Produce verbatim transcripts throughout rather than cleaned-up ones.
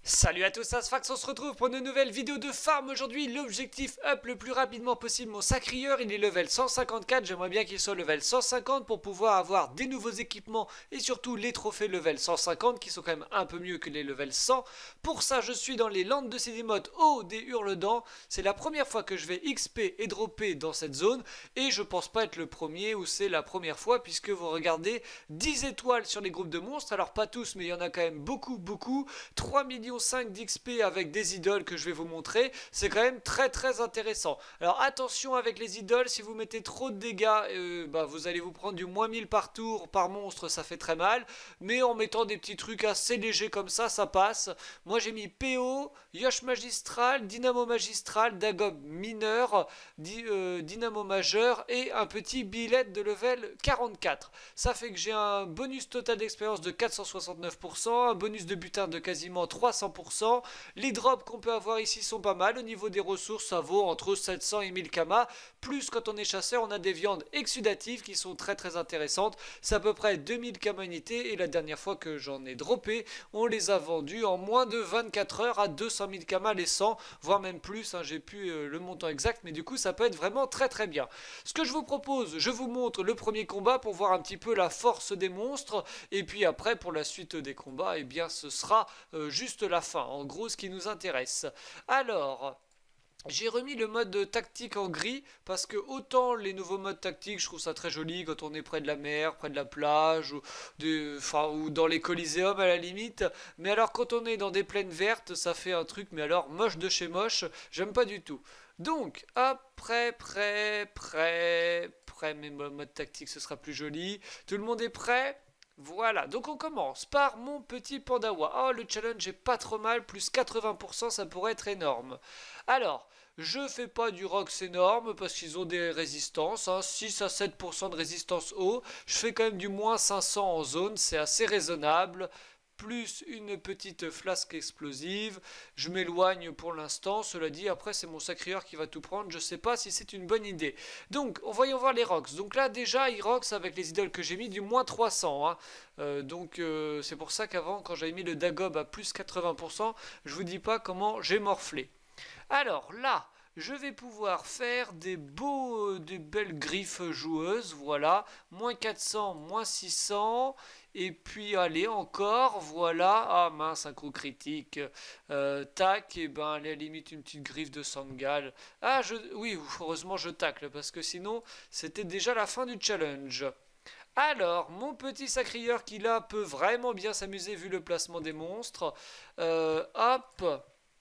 Salut à tous, Asfax, on se retrouve pour une nouvelle vidéo de farm aujourd'hui. L'objectif up le plus rapidement possible mon sacrieur, il est level cent cinquante-quatre, j'aimerais bien qu'il soit level cent cinquante pour pouvoir avoir des nouveaux équipements et surtout les trophées level cent cinquante qui sont quand même un peu mieux que les level cent. Pour ça je suis dans les landes de Cédimote au des Hurledents, c'est la première fois que je vais X P et dropper dans cette zone et je pense pas être le premier ou c'est la première fois puisque vous regardez dix étoiles sur les groupes de monstres, alors pas tous mais il y en a quand même beaucoup beaucoup, trois millions cinq d'X P avec des idoles que je vais vous montrer, c'est quand même très très intéressant. Alors attention avec les idoles, si vous mettez trop de dégâts, euh, bah, vous allez vous prendre du moins mille par tour par monstre, ça fait très mal, mais en mettant des petits trucs assez légers comme ça, ça passe. Moi j'ai mis P O, Yosh Magistral, Dynamo Magistral, Dagob mineur, di, euh, Dynamo majeur et un petit billet de level quarante-quatre. Ça fait que j'ai un bonus total d'expérience de quatre cent soixante-neuf pour cent, un bonus de butin de quasiment trois cents pour cent. Les drops qu'on peut avoir ici sont pas mal. Au niveau des ressources, ça vaut entre sept cents et mille kamas. Plus quand on est chasseur, on a des viandes exsudatives qui sont très très intéressantes. C'est à peu près deux mille kamas unité. Et la dernière fois que j'en ai droppé, on les a vendus en moins de vingt-quatre heures à deux cent mille kamas les cent, voire même plus. Hein, j'ai plus euh, le montant exact, mais du coup, ça peut être vraiment très très bien. Ce que je vous propose, je vous montre le premier combat pour voir un petit peu la force des monstres. Et puis après, pour la suite des combats, eh bien, ce sera euh, juste la fin, en gros ce qui nous intéresse. Alors, j'ai remis le mode tactique en gris parce que autant les nouveaux modes tactiques, je trouve ça très joli quand on est près de la mer, près de la plage ou, de, enfin, ou dans les coliséums à la limite. Mais alors quand on est dans des plaines vertes, ça fait un truc mais alors moche de chez moche, j'aime pas du tout. Donc, hop, prêt, prêt, prêt, prêt, mes modes tactiques, ce sera plus joli. Tout le monde est prêt? Voilà, donc on commence par mon petit Pandawa. Oh, le challenge est pas trop mal, plus quatre-vingts pour cent, ça pourrait être énorme. Alors, je fais pas du Rox énorme parce qu'ils ont des résistances, hein, six à sept pour cent de résistance eau. Je fais quand même du moins cinq cents en zone, c'est assez raisonnable. Plus une petite flasque explosive. Je m'éloigne pour l'instant. Cela dit, après, c'est mon sacrieur qui va tout prendre. Je sais pas si c'est une bonne idée. Donc, voyons voir les rocks. Donc là, déjà, ils rocks avec les idoles que j'ai mis du moins trois cents. Hein. Euh, donc, euh, c'est pour ça qu'avant, quand j'avais mis le Dagob à plus quatre-vingts pour cent, je vous dis pas comment j'ai morflé. Alors là, je vais pouvoir faire des beaux, des belles griffes joueuses, voilà, moins quatre cents, moins six cents, et puis allez encore, voilà, ah mince, un coup critique, euh, tac, et ben à la limite une petite griffe de Sangal, ah je, oui, heureusement je tacle, parce que sinon c'était déjà la fin du challenge. Alors, mon petit sacrieur qui là peut vraiment bien s'amuser vu le placement des monstres, euh, hop.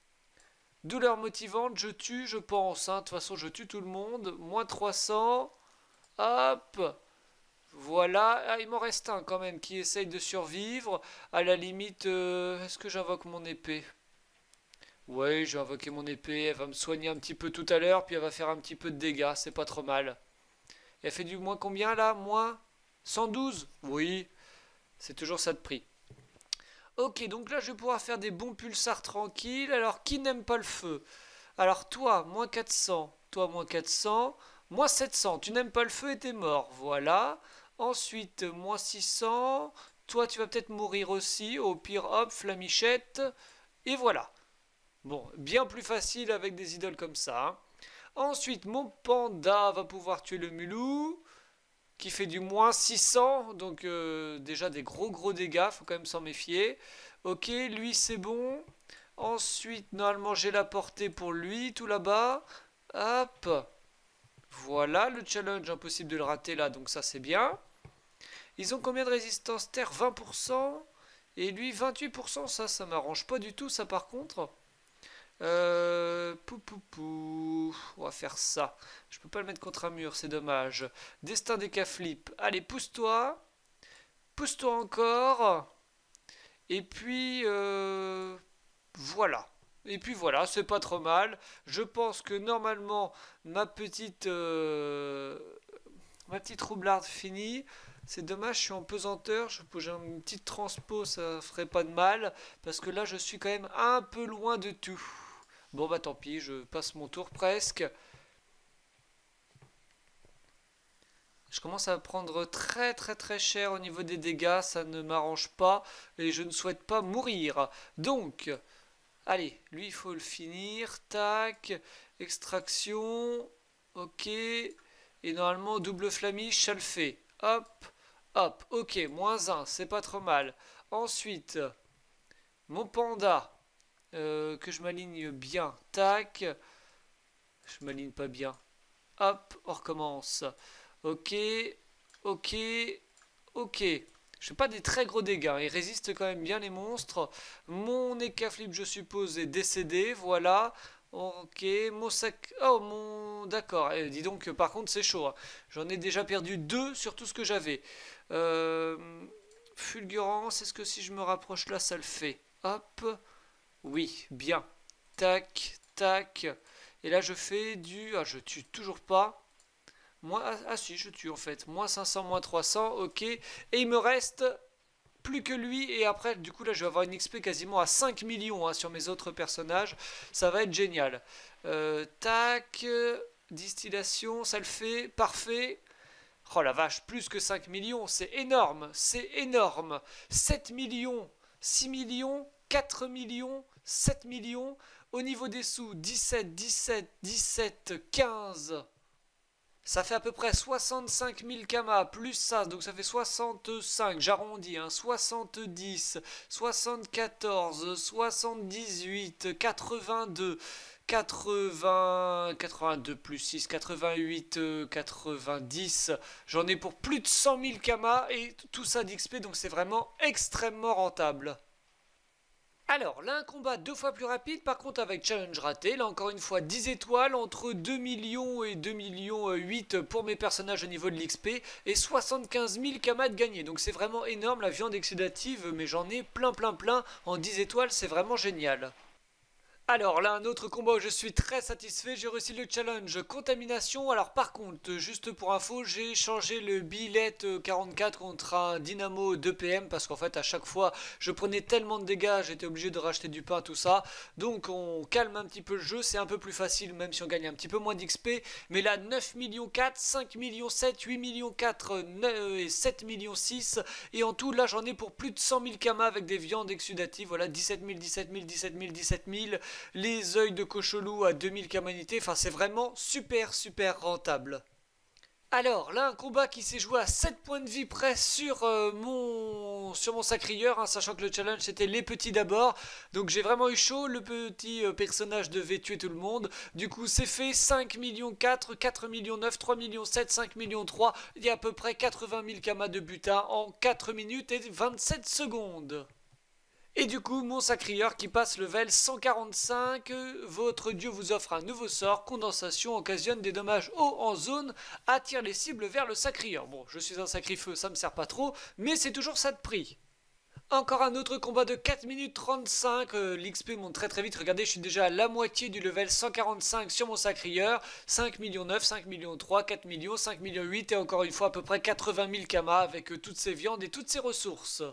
Douleur motivante, je tue, je pense. Hein. De toute façon, je tue tout le monde. Moins trois cents. Hop. Voilà. Ah, il m'en reste un quand même qui essaye de survivre. À la limite, euh, est-ce que j'invoque mon épée? Oui, je vais invoquer mon épée. Elle va me soigner un petit peu tout à l'heure. Puis elle va faire un petit peu de dégâts. C'est pas trop mal. Elle fait du moins combien là? Moins cent douze. Oui. C'est toujours ça de prix. Ok, donc là je vais pouvoir faire des bons pulsars tranquilles. Alors, qui n'aime pas le feu? Alors, toi, moins quatre cents. Toi, moins quatre cents. Moins sept cents. Tu n'aimes pas le feu et t'es mort. Voilà. Ensuite, moins six cents. Toi, tu vas peut-être mourir aussi. Au pire, hop, flamichette. Et voilà. Bon, bien plus facile avec des idoles comme ça. Hein. Ensuite, mon panda va pouvoir tuer le mulou qui fait du moins six cents, donc euh, déjà des gros gros dégâts, faut quand même s'en méfier. Ok, lui c'est bon. Ensuite, normalement j'ai la portée pour lui, tout là-bas. Hop. Voilà, le challenge, impossible de le rater là, donc ça c'est bien. Ils ont combien de résistance terre? vingt pour cent. Et lui vingt-huit pour cent, ça, ça m'arrange pas du tout, ça par contre. Euh, pou, pou, pou. On va faire ça. Je peux pas le mettre contre un mur, c'est dommage. Destin des cas flip. Allez, pousse-toi. Pousse-toi encore. Et puis, euh, voilà. Et puis voilà, c'est pas trop mal. Je pense que normalement, ma petite, euh, ma petite roublarde finie. C'est dommage, je suis en pesanteur. J'ai une petite transpo, ça ferait pas de mal. Parce que là, je suis quand même un peu loin de tout. Bon bah tant pis, je passe mon tour presque. Je commence à prendre très très très cher au niveau des dégâts, ça ne m'arrange pas et je ne souhaite pas mourir. Donc, Allez, lui, il faut le finir. Tac. Extraction. Ok. Et normalement, double flamiche, ça le fait. Hop. Hop. Ok, moins un, c'est pas trop mal. Ensuite, mon panda. Euh, que je m'aligne bien. Tac. Je m'aligne pas bien. Hop, on recommence. Ok. Ok. Ok. Je fais pas des très gros dégâts, ils résistent quand même bien les monstres. Mon Ekaflip, je suppose, est décédé, voilà. Ok, mon sac... Oh, mon... D'accord, eh, dis donc, par contre, c'est chaud, hein. J'en ai déjà perdu deux sur tout ce que j'avais. Euh... Fulgurance, est-ce que si je me rapproche là, ça le fait? Hop, oui, bien. Tac, tac. Et là, je fais du... Ah, je tue toujours pas. Moins... Ah, ah si, je tue en fait. Moins cinq cents, moins trois cents, ok. Et il me reste plus que lui. Et après, du coup, là, je vais avoir une X P quasiment à cinq millions hein, sur mes autres personnages. Ça va être génial. Euh, tac. Distillation, ça le fait. Parfait. Oh la vache, plus que cinq millions. C'est énorme. C'est énorme. sept millions. six millions. quatre millions. sept millions. Au niveau des sous, dix-sept, dix-sept, dix-sept, quinze... Ça fait à peu près soixante-cinq mille kamas, plus ça, donc ça fait soixante-cinq, j'arrondis, hein, soixante-dix, soixante-quatorze, soixante-dix-huit, quatre-vingt-deux, quatre-vingts, quatre-vingt-deux plus six, quatre-vingt-huit, quatre-vingt-dix. J'en ai pour plus de cent mille kamas et tout ça d'X P, donc c'est vraiment extrêmement rentable. Alors, là, un combat deux fois plus rapide, par contre avec challenge raté. Là, encore une fois, dix étoiles, entre deux millions et deux millions huit pour mes personnages au niveau de l'X P, et soixante-quinze mille kamas de gagnés. Donc c'est vraiment énorme, la viande oxydative, mais j'en ai plein plein plein. En dix étoiles, c'est vraiment génial. Alors là, un autre combat où je suis très satisfait, j'ai réussi le challenge contamination. Alors par contre, juste pour info, j'ai changé le billet quarante-quatre contre un dynamo deux P M parce qu'en fait à chaque fois je prenais tellement de dégâts, j'étais obligé de racheter du pain, tout ça. Donc on calme un petit peu le jeu, c'est un peu plus facile même si on gagne un petit peu moins d'X P. Mais là, neuf millions quatre, cinq millions sept, huit millions quatre et sept millions six. Et en tout, là j'en ai pour plus de cent mille kamas avec des viandes exsudatives. Voilà, dix-sept mille, dix-sept mille, dix-sept mille, dix-sept mille. Les œils de cochelou à deux mille kamanités, enfin c'est vraiment super super rentable. Alors là un combat qui s'est joué à sept points de vie près sur euh, mon sur mon sacrieur, hein, sachant que le challenge c'était les petits d'abord. Donc j'ai vraiment eu chaud, le petit euh, personnage devait tuer tout le monde. Du coup c'est fait, cinq millions quatre, quatre millions neuf, trois millions sept, cinq millions trois. Il y a à peu près quatre-vingt mille kamas de butin en quatre minutes et vingt-sept secondes. Et du coup, mon sacrieur qui passe level cent quarante-cinq, votre dieu vous offre un nouveau sort, condensation occasionne des dommages hauts en zone, attire les cibles vers le sacrieur. Bon, je suis un sacrifeu, ça me sert pas trop, mais c'est toujours ça de prix. Encore un autre combat de quatre minutes trente-cinq, euh, l'X P monte très très vite, regardez je suis déjà à la moitié du level cent quarante-cinq sur mon sacrieur, cinq millions neuf, cinq millions trois, quatre millions, cinq millions huit et encore une fois à peu près quatre-vingt mille kamas avec euh, toutes ces viandes et toutes ces ressources.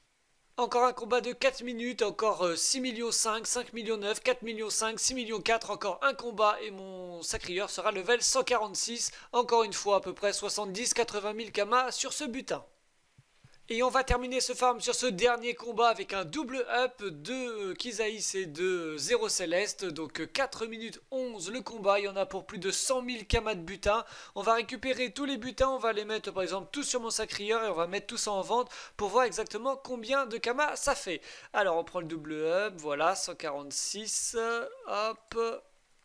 Encore un combat de quatre minutes, encore euh, six millions cinq, cinq millions neuf, quatre millions cinq, six millions quatre, encore un combat et mon sacrieur sera level cent quarante-six, encore une fois à peu près soixante-dix à quatre-vingt mille kamas sur ce butin. Et on va terminer ce farm sur ce dernier combat avec un double up de Kisaïs et de Zéro Céleste. Donc quatre minutes onze le combat, il y en a pour plus de cent mille kamas de butin. On va récupérer tous les butins, on va les mettre par exemple tous sur mon sacrieur et on va mettre tout ça en vente pour voir exactement combien de kamas ça fait. Alors on prend le double up, voilà, cent quarante-six, hop,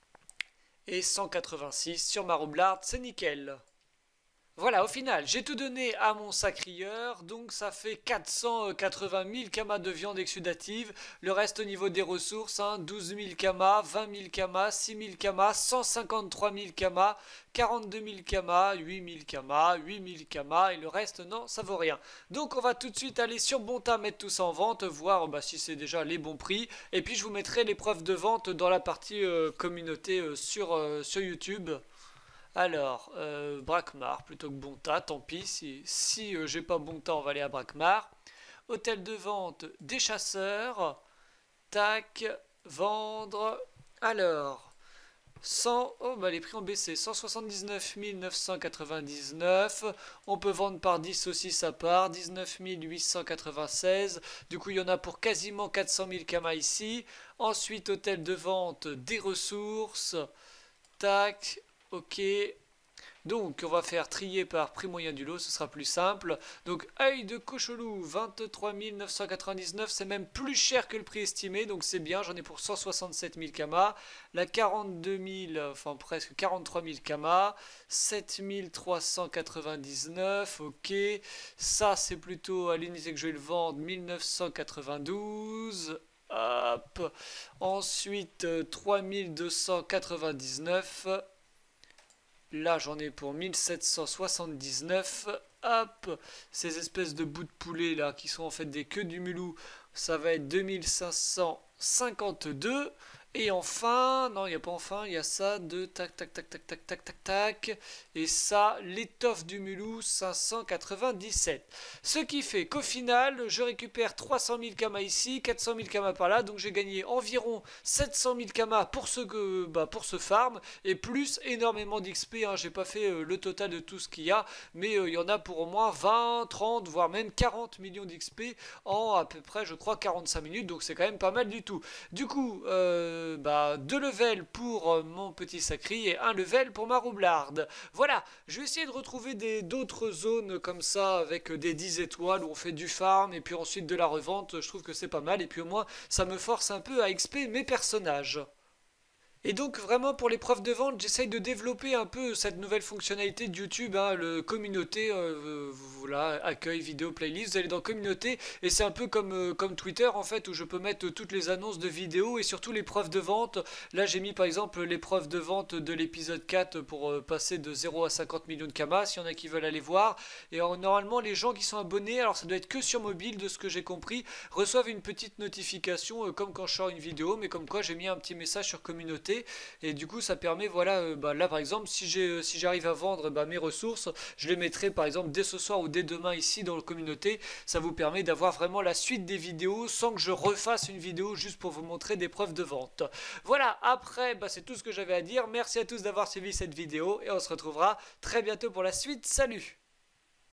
et cent quatre-vingt-six sur ma roublarde, c'est nickel. Voilà, au final, j'ai tout donné à mon sacrieur, donc ça fait quatre cent quatre-vingt mille kamas de viande exsudative. Le reste au niveau des ressources, hein, douze mille kamas, vingt mille kamas, six mille kamas, cent cinquante-trois mille kamas, quarante-deux mille kamas, huit mille kamas, huit mille kamas, et le reste, non, ça vaut rien. Donc on va tout de suite aller sur Bonta, mettre tout ça en vente, voir bah, si c'est déjà les bons prix. Et puis je vous mettrai les preuves de vente dans la partie euh, communauté euh, sur, euh, sur YouTube. Alors, euh, Brakmar plutôt que Bonta, tant pis, si, si euh, j'ai pas Bonta, on va aller à Brakmar. Hôtel de vente des chasseurs, tac, vendre. Alors, cent, oh bah les prix ont baissé, cent soixante-dix-neuf mille neuf cent quatre-vingt-dix-neuf, on peut vendre par dix aussi ça part, dix-neuf mille huit cent quatre-vingt-seize, du coup il y en a pour quasiment quatre cent mille kamas ici, ensuite hôtel de vente des ressources, tac, ok. Donc on va faire trier par prix moyen du lot, ce sera plus simple. Donc œil de cochonou, vingt-trois mille neuf cent quatre-vingt-dix-neuf, c'est même plus cher que le prix estimé, donc c'est bien, j'en ai pour cent soixante-sept mille kamas. La quarante-deux mille, enfin presque quarante-trois mille kamas, sept mille trois cent quatre-vingt-dix-neuf, ok. Ça c'est plutôt à l'unité que je vais le vendre, mille neuf cent quatre-vingt-douze. Hop. Ensuite, euh, trois mille deux cent quatre-vingt-dix-neuf. Là, j'en ai pour mille sept cent soixante-dix-neuf. Hop, ces espèces de bouts de poulet là, qui sont en fait des queues du mulou, ça va être deux mille cinq cent cinquante-deux. Et enfin, non, il n'y a pas enfin, il y a ça, de tac, tac, tac, tac, tac, tac, tac, tac. Et ça, l'étoffe du mulou, cinq cent quatre-vingt-dix-sept. Ce qui fait qu'au final, je récupère trois cent mille kamas ici, quatre cent mille kamas par là. Donc j'ai gagné environ sept cent mille kamas pour ce, que, bah, pour ce farm. Et plus énormément d'X P. Hein. J'ai pas fait euh, le total de tout ce qu'il y a. Mais il euh, y en a pour au moins vingt, trente, voire même quarante millions d'X P en à peu près, je crois, quarante-cinq minutes. Donc c'est quand même pas mal du tout. Du coup, euh, bah, deux levels pour euh, mon petit sacri et un level pour ma roublarde. Voilà, je vais essayer de retrouver d'autres zones comme ça avec des dix étoiles où on fait du farm et puis ensuite de la revente. Je trouve que c'est pas mal et puis au moins ça me force un peu à X P mes personnages. Et donc vraiment pour les preuves de vente, j'essaye de développer un peu cette nouvelle fonctionnalité de YouTube, hein, le communauté, euh, voilà, accueil, vidéo, playlist, vous allez dans communauté et c'est un peu comme, euh, comme Twitter en fait où je peux mettre toutes les annonces de vidéos et surtout les preuves de vente. Là j'ai mis par exemple les preuves de vente de l'épisode quatre pour euh, passer de zéro à cinquante millions de kamas, s'il y en a qui veulent aller voir. Et alors, normalement les gens qui sont abonnés, alors ça doit être que sur mobile de ce que j'ai compris, reçoivent une petite notification euh, comme quand je sors une vidéo, mais comme quoi j'ai mis un petit message sur communauté. Et du coup ça permet, voilà, euh, bah, là par exemple si j'ai euh, si j'arrive à vendre bah, mes ressources, je les mettrai par exemple dès ce soir ou dès demain ici dans la communauté. Ça vous permet d'avoir vraiment la suite des vidéos sans que je refasse une vidéo juste pour vous montrer des preuves de vente. Voilà, après bah, c'est tout ce que j'avais à dire. Merci à tous d'avoir suivi cette vidéo et on se retrouvera très bientôt pour la suite. Salut!